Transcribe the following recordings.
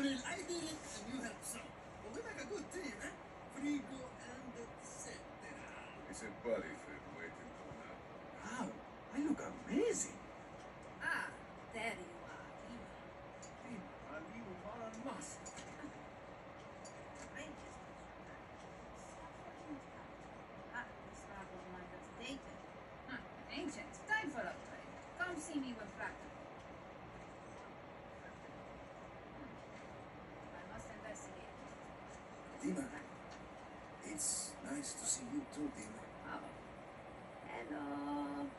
Colonel, I did it and you help some. Well, we make a good team, eh? Frigo and etc. It's a body fit waiting for now. Wow, I look amazing. Ah, there you are, Eva. Ali Umar Mas. Ah, this lab of mine is dated. Ancient, time for upgrade. Come see me when practical. I must investigate. Dima, it's nice to see you too, Dima. Oh. Hello.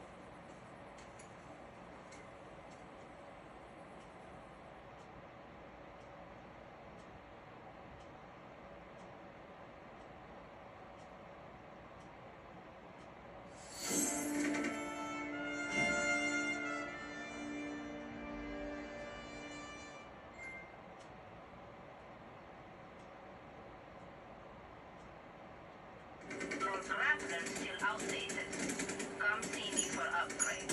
Raptor still outdated. Come see me for upgrade.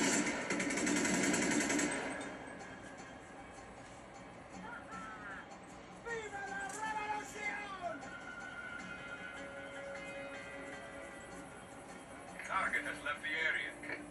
Viva la revolution! Target has left the area.